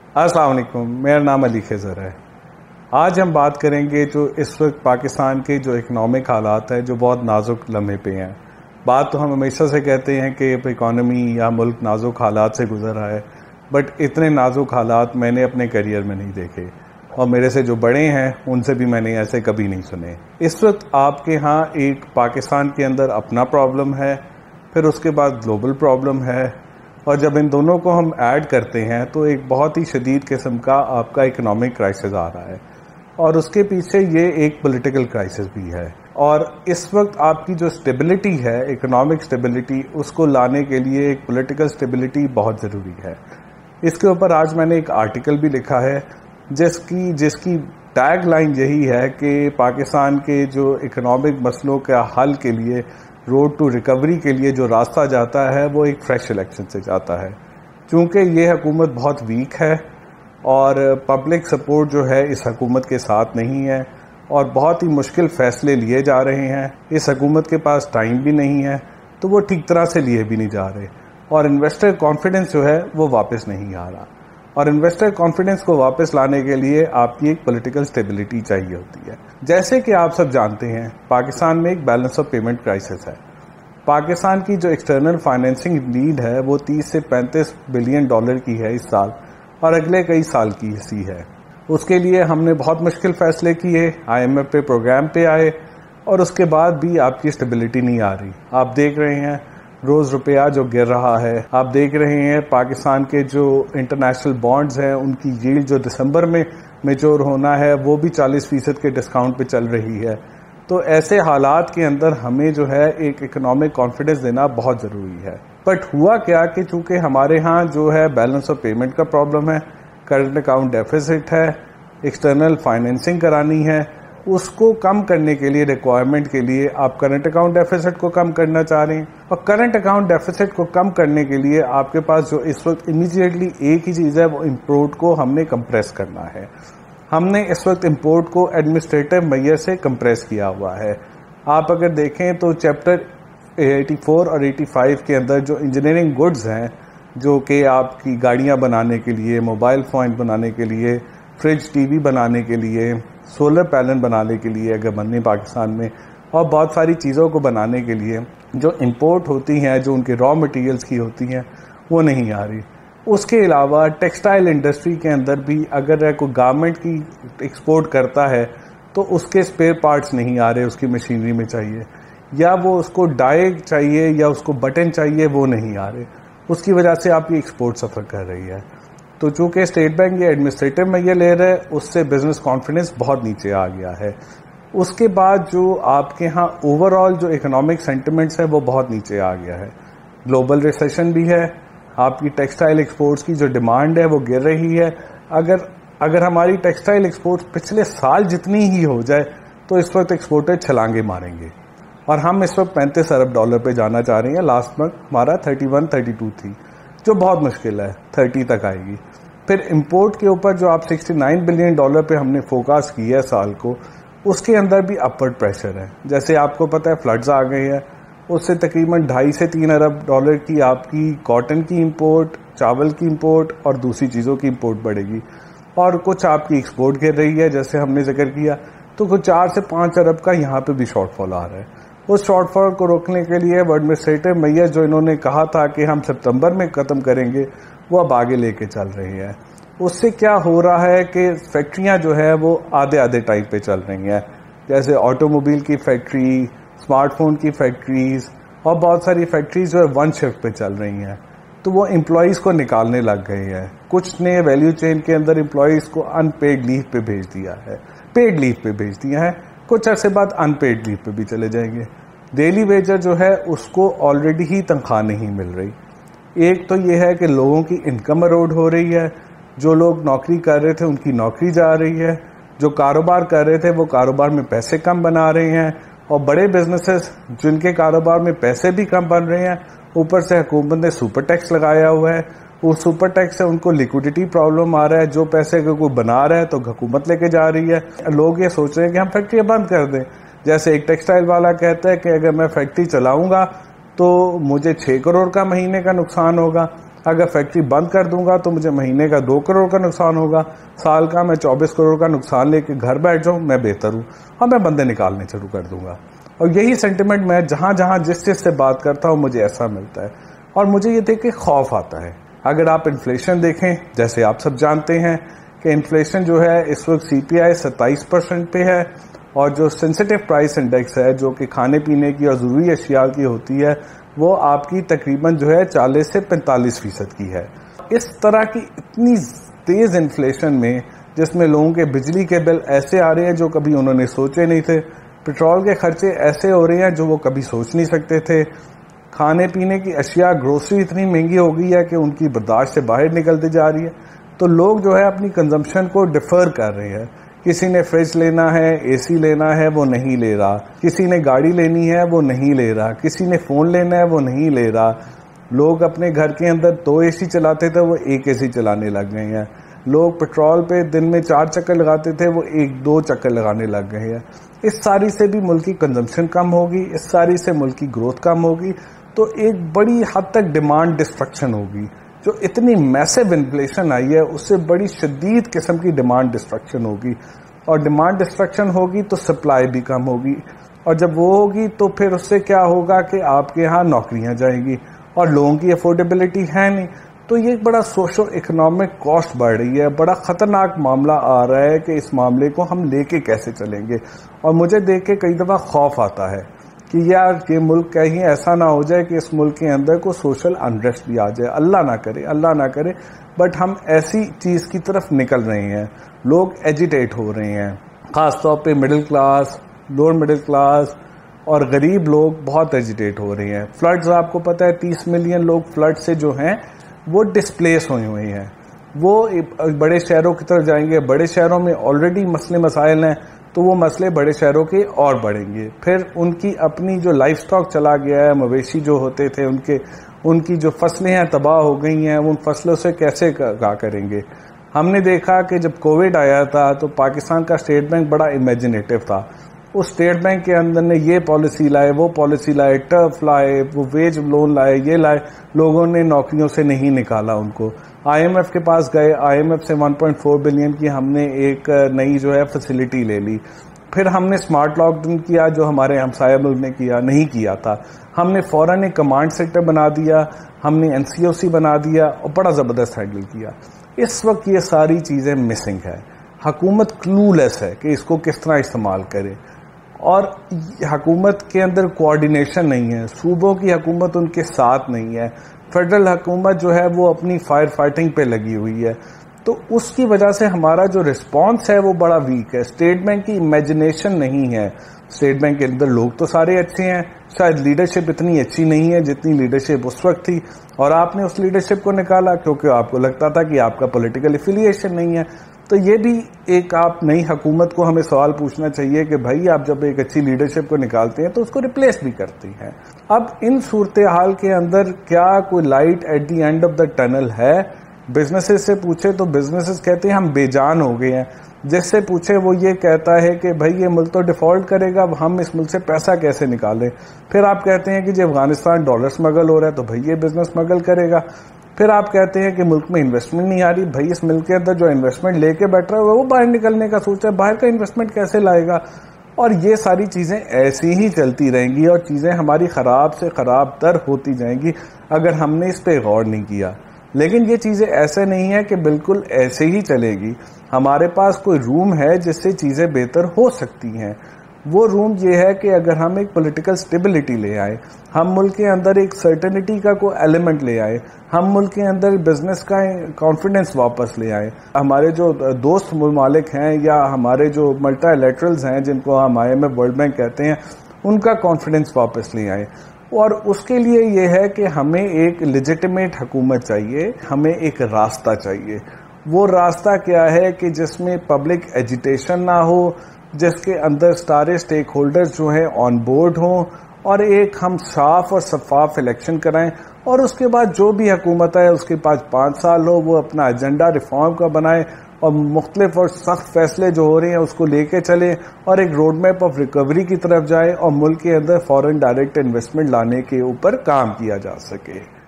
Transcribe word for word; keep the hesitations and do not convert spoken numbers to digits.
अस्सलाम वालेकुम, मेरा नाम अली खिज़र है। आज हम बात करेंगे जो इस वक्त पाकिस्तान के जो इकनॉमिक हालात है जो बहुत नाजुक लम्हे पे हैं। बात तो हम हमेशा से कहते हैं कि इकॉनमी या मुल्क नाजुक हालात से गुजर रहा है, बट इतने नाजुक हालात मैंने अपने करियर में नहीं देखे और मेरे से जो बड़े हैं उनसे भी मैंने ऐसे कभी नहीं सुने। इस वक्त आपके यहाँ एक पाकिस्तान के अंदर अपना प्रॉब्लम है, फिर उसके बाद ग्लोबल प्रॉब्लम है, और जब इन दोनों को हम ऐड करते हैं तो एक बहुत ही शदीद किस्म का आपका इकोनॉमिक क्राइसिस आ रहा है और उसके पीछे ये एक पॉलिटिकल क्राइसिस भी है। और इस वक्त आपकी जो स्टेबिलिटी है, इकोनॉमिक स्टेबिलिटी, उसको लाने के लिए एक पॉलिटिकल स्टेबिलिटी बहुत ज़रूरी है। इसके ऊपर आज मैंने एक आर्टिकल भी लिखा है जिसकी जिसकी टैग लाइन यही है कि पाकिस्तान के जो इकोनॉमिक मसलों का हल के लिए, रोड टू रिकवरी के लिए जो रास्ता जाता है वो एक फ्रेश इलेक्शन से जाता है। क्योंकि ये हुकूमत बहुत वीक है और पब्लिक सपोर्ट जो है इस हुकूमत के साथ नहीं है और बहुत ही मुश्किल फ़ैसले लिए जा रहे हैं। इस हुकूमत के पास टाइम भी नहीं है तो वो ठीक तरह से लिए भी नहीं जा रहे और इन्वेस्टर कॉन्फिडेंस जो है वो वापस नहीं आ रहा। और इन्वेस्टर कॉन्फिडेंस को वापस लाने के लिए आपकी एक पॉलिटिकल स्टेबिलिटी चाहिए होती है। जैसे कि आप सब जानते हैं, पाकिस्तान में एक बैलेंस ऑफ पेमेंट क्राइसिस है। पाकिस्तान की जो एक्सटर्नल फाइनेंसिंग नीड है वो तीस से पैंतीस बिलियन डॉलर की है इस साल और अगले कई साल की सी है। उसके लिए हमने बहुत मुश्किल फैसले किए, आईएमएफ पे प्रोग्राम पे आए और उसके बाद भी आपकी स्टेबिलिटी नहीं आ रही। आप देख रहे हैं रोज़ रुपया जो गिर रहा है, आप देख रहे हैं पाकिस्तान के जो इंटरनेशनल बॉन्ड्स हैं उनकी यील्ड जो दिसंबर में मेच्योर होना है वो भी चालीस फीसद के डिस्काउंट पे चल रही है। तो ऐसे हालात के अंदर हमें जो है एक इकोनॉमिक कॉन्फिडेंस देना बहुत ज़रूरी है। बट हुआ क्या कि चूंकि हमारे यहाँ जो है बैलेंस ऑफ पेमेंट का प्रॉब्लम है, करंट अकाउंट डेफिसिट है, एक्सटर्नल फाइनेंसिंग करानी है, उसको कम करने के लिए, रिक्वायरमेंट के लिए आप करंट अकाउंट डेफिसिट को कम करना चाह रहे हैं। और करंट अकाउंट डेफिसिट को कम करने के लिए आपके पास जो इस वक्त इमीडिएटली एक ही चीज़ है वो इम्पोर्ट को हमने कंप्रेस करना है। हमने इस वक्त इम्पोर्ट को एडमिनिस्ट्रेटिव मैयर से कंप्रेस किया हुआ है। आप अगर देखें तो चैप्टर चौरासी और पचासी के अंदर जो इंजीनियरिंग गुड्स हैं, जो कि आपकी गाड़ियां बनाने के लिए, मोबाइल फ़ोन बनाने के लिए, फ्रिज टीवी बनाने के लिए, सोलर पैनल बनाने के लिए अगर बनने पाकिस्तान में, और बहुत सारी चीज़ों को बनाने के लिए जो इंपोर्ट होती हैं, जो उनके रॉ मटेरियल्स की होती हैं, वो नहीं आ रही। उसके अलावा टेक्सटाइल इंडस्ट्री के अंदर भी अगर कोई गारमेंट की एक्सपोर्ट करता है तो उसके स्पेयर पार्ट्स नहीं आ रहे, उसकी मशीनरी में चाहिए, या वो उसको डाई चाहिए या उसको बटन चाहिए, वो नहीं आ रहे। उसकी वजह से आपकी एक्सपोर्ट सफ़र कर रही है। तो चूंकि स्टेट बैंक ये एडमिनिस्ट्रेटिव मैयर ले रहा है, उससे बिजनेस कॉन्फिडेंस बहुत नीचे आ गया है। उसके बाद जो आपके यहाँ ओवरऑल जो इकोनॉमिक सेंटिमेंट्स है वो बहुत नीचे आ गया है। ग्लोबल रिसेशन भी है, आपकी टेक्सटाइल एक्सपोर्ट्स की जो डिमांड है वो गिर रही है। अगर अगर हमारी टेक्सटाइल एक्सपोर्ट्स पिछले साल जितनी ही हो जाए तो इस वक्त एक्सपोर्टर छलांगे मारेंगे और हम इस वक्त पैंतीस अरब डॉलर पे जाना चाह रहे हैं। लास्ट मंथ हमारा थर्टी वन थर्टी टू थी, जो बहुत मुश्किल है, थर्टी तक आएगी। फिर इंपोर्ट के ऊपर जो आप सिक्सटी नाइन बिलियन डॉलर पे हमने फोकस किया है साल को, उसके अंदर भी अपवर्ड प्रेशर है। जैसे आपको पता है फ्लड्स आ गए हैं, उससे तकरीबन ढाई से तीन अरब डॉलर की आपकी कॉटन की इंपोर्ट, चावल की इंपोर्ट और दूसरी चीज़ों की इंपोर्ट बढ़ेगी और कुछ आपकी एक्सपोर्ट गिर रही है जैसे हमने जिक्र किया। तो कुछ चार से पाँच अरब का यहाँ पे भी शॉर्टफॉल आ रहा है। उस शॉर्टफॉल को रोकने के लिए एडमिनिस्ट्रेटिव मैयर जो इन्होंने कहा था कि हम सितंबर में ख़त्म करेंगे, वो अब आगे लेके चल रही है। उससे क्या हो रहा है कि फैक्ट्रियां जो है वो आधे आधे टाइम पे चल रही हैं, जैसे ऑटोमोबाइल की फैक्ट्री, स्मार्टफोन की फैक्ट्रीज और बहुत सारी फैक्ट्रीज जो है वन शिफ्ट पे चल रही हैं। तो वो एम्प्लॉयज़ को निकालने लग गए हैं। कुछ ने वैल्यू चेन के अंदर एम्प्लॉयज़ को अनपेड लीव पे भेज दिया है, पेड लीव पे भेज दिया है, कुछ अरसे बाद अनपेड लीव पे भी चले जाएंगे। डेली वेजर जो है उसको ऑलरेडी ही तनख्वाह नहीं मिल रही। एक तो ये है कि लोगों की इनकम अरोड हो रही है, जो लोग नौकरी कर रहे थे उनकी नौकरी जा रही है, जो कारोबार कर रहे थे वो कारोबार में पैसे कम बना रहे हैं, और बड़े बिजनेसेस जिनके कारोबार में पैसे भी कम बन रहे हैं, ऊपर से हुकूमत ने सुपर टैक्स लगाया हुआ है। उस सुपर टैक्स से उनको लिक्विडिटी प्रॉब्लम आ रहा है। जो पैसे अगर कोई बना रहा है तो हुकूमत लेके जा रही है। लोग ये सोच रहे हैं कि हम फैक्ट्रियां बंद कर दें। जैसे एक टेक्सटाइल वाला कहता है कि अगर मैं फैक्ट्री चलाऊंगा तो मुझे छह करोड़ का महीने का नुकसान होगा, अगर फैक्ट्री बंद कर दूंगा तो मुझे महीने का दो करोड़ का नुकसान होगा, साल का मैं चौबीस करोड़ का नुकसान लेके घर बैठ जाऊं, मैं बेहतर हूं और मैं बंदे निकालने शुरू कर दूंगा। और यही सेंटिमेंट मैं जहां जहां जिस चीज से बात करता हूं मुझे ऐसा मिलता है, और मुझे ये देख के खौफ आता है। अगर आप इन्फ्लेशन देखें, जैसे आप सब जानते हैं कि इन्फ्लेशन जो है इस वक्त सीपीआई सत्ताईस परसेंट पे है, और जो सेंसिटिव प्राइस इंडेक्स है जो कि खाने पीने की और जरूरी अशिया की होती है वो आपकी तकरीबन जो है चालीस से पैंतालीस फीसद की है। इस तरह की इतनी तेज इन्फ्लेशन में, जिसमें लोगों के बिजली के बिल ऐसे आ रहे हैं जो कभी उन्होंने सोचे नहीं थे, पेट्रोल के खर्चे ऐसे हो रहे हैं जो वो कभी सोच नहीं सकते थे, खाने पीने की अशिया ग्रोसरी इतनी महंगी हो गई है कि उनकी बर्दाश्त से बाहर निकलती जा रही है, तो लोग जो है अपनी कंजम्पशन को डिफर कर रहे हैं। किसी ने फ्रिज लेना है, एसी लेना है, वो नहीं ले रहा, किसी ने गाड़ी लेनी है वो नहीं ले रहा, किसी ने फोन लेना है वो नहीं ले रहा। लोग अपने घर के अंदर दो एसी चलाते थे वो एक एसी चलाने लग गए हैं। लोग पेट्रोल पे दिन में चार चक्कर लगाते थे वो एक दो चक्कर लगाने लग गए हैं। इस सारी से भी मुल्क की कंजम्पशन कम होगी, इस सारी से मुल्क की ग्रोथ कम होगी, तो एक बड़ी हद तक डिमांड डिस्ट्रक्शन होगी। जो इतनी मैसिव इन्फ्लेशन आई है उससे बड़ी शदीद किस्म की डिमांड डिस्ट्रक्शन होगी, और डिमांड डिस्ट्रक्शन होगी तो सप्लाई भी कम होगी, और जब वो होगी तो फिर उससे क्या होगा कि आपके यहाँ नौकरियां जाएंगी और लोगों की अफोर्डेबिलिटी है नहीं। तो ये एक बड़ा सोशो इकोनॉमिक कॉस्ट बढ़ रही है, बड़ा खतरनाक मामला आ रहा है कि इस मामले को हम लेके कैसे चलेंगे। और मुझे देख के कई दफा खौफ आता है कि यार ये मुल्क कहीं ऐसा ना हो जाए कि इस मुल्क के अंदर को सोशल अनरेस्ट भी आ जाए। अल्लाह ना करे, अल्लाह ना करे, बट हम ऐसी चीज की तरफ निकल रहे हैं। लोग एजिटेट हो रहे हैं, खासतौर पे middle class, lower middle class और गरीब लोग बहुत एजिटेट हो रहे हैं। फ्लड्स, आपको पता है तीस मिलियन लोग फ्लड से जो हैं वो डिस्प्लेस हुए हुए हैं। वो बड़े शहरों की तरफ जाएंगे, बड़े शहरों में ऑलरेडी मसले मसाइल हैं तो वो मसले बड़े शहरों के और बढ़ेंगे। फिर उनकी अपनी जो लाइफ स्टॉक चला गया है, मवेशी जो होते थे उनके, उनकी जो फसलें हैं तबाह हो गई हैं, उन फसलों से कैसे क्या करेंगे। हमने देखा कि जब कोविड आया था तो पाकिस्तान का स्टेट बैंक बड़ा इमेजिनेटिव था। उस स्टेट बैंक के अंदर ने ये पॉलिसी लाए, वो पॉलिसी लाए, टर्फ लाए, वो वेज लोन लाए, ये लाए, लोगों ने नौकरियों से नहीं निकाला उनको। आईएमएफ के पास गए, आईएमएफ से वन पॉइंट फोर बिलियन की हमने एक नई जो है फैसिलिटी ले ली। फिर हमने स्मार्ट लॉकडाउन किया जो हमारे हमसाया मुल्क ने किया नहीं किया था। हमने फौरन एक कमांड सेक्टर बना दिया, हमने एनसीओसी बना दिया और बड़ा जबरदस्त हैंडल किया। इस वक्त ये सारी चीजें मिसिंग है। हुकूमत क्लूलेस है कि इसको किस तरह इस्तेमाल करे, और हुकूमत के अंदर कोऑर्डिनेशन नहीं है, सूबों की हुकूमत उनके साथ नहीं है, फेडरल हुकूमत जो है वो अपनी फायर फाइटिंग पे लगी हुई है। तो उसकी वजह से हमारा जो रिस्पांस है वो बड़ा वीक है। स्टेट बैंक की इमेजिनेशन नहीं है। स्टेट बैंक के अंदर लोग तो सारे अच्छे हैं, शायद लीडरशिप इतनी अच्छी नहीं है जितनी लीडरशिप उस वक्त थी, और आपने उस लीडरशिप को निकाला क्योंकि आपको लगता था कि आपका पॉलिटिकल एफिलिएशन नहीं है। तो ये भी एक आप नई हुकूमत को हमें सवाल पूछना चाहिए कि भाई आप जब एक अच्छी लीडरशिप को निकालते हैं तो उसको रिप्लेस भी करती हैं। अब इन सूरत हाल के अंदर क्या कोई light at the end of the tunnel है? बिजनेसेस से पूछे तो बिजनेसेस कहते हैं हम बेजान हो गए हैं। जिससे पूछे वो ये कहता है कि भाई ये मुल्क तो डिफॉल्ट करेगा, हम इस मुल्क से पैसा कैसे निकालें। फिर आप कहते हैं कि जब अफगानिस्तान डॉलर स्मगल हो रहा है तो भाई ये बिजनेस स्मगल करेगा। फिर आप कहते हैं कि मुल्क में इन्वेस्टमेंट नहीं आ रही, भाई इस मुल्क के अंदर जो इन्वेस्टमेंट लेके बैठ रहा है वो बाहर निकलने का सोच है, बाहर का इन्वेस्टमेंट कैसे लाएगा। और ये सारी चीजें ऐसी ही चलती रहेंगी और चीजें हमारी खराब से खराब तर होती जाएंगी अगर हमने इस पे गौर नहीं किया। लेकिन ये चीजें ऐसे नहीं है कि बिल्कुल ऐसे ही चलेगी। हमारे पास कोई रूम है जिससे चीजें बेहतर हो सकती हैं। वो रूम ये है कि अगर हम एक पॉलिटिकल स्टेबिलिटी ले आए, हम मुल्क के अंदर एक सर्टेनिटी का कोई एलिमेंट ले आए, हम मुल्क के अंदर बिजनेस का कॉन्फिडेंस वापस ले आए, हमारे जो दोस्त ममालिक हैं या हमारे जो मल्टीलैटरल्स हैं जिनको हम आईएमएफ वर्ल्ड बैंक कहते हैं उनका कॉन्फिडेंस वापस ले आए। और उसके लिए ये है कि हमें एक लेजिटिमेट हुकूमत चाहिए, हमें एक रास्ता चाहिए। वो रास्ता क्या है कि जिसमें पब्लिक एजिटेशन ना हो, जिसके अंदर सारे स्टेक होल्डर्स जो हैं ऑन बोर्ड हों, और एक हम साफ और शफाफ इलेक्शन कराएं, और उसके बाद जो भी हुकूमत है उसके पास पाँच साल हो, वो अपना एजेंडा रिफॉर्म का बनाए और मुख्तलिफ और सख्त फैसले जो हो रहे हैं उसको लेके चले और एक रोड मैप ऑफ रिकवरी की तरफ जाए और मुल्क के अंदर फॉरेन डायरेक्ट इन्वेस्टमेंट लाने के ऊपर काम किया जा सके।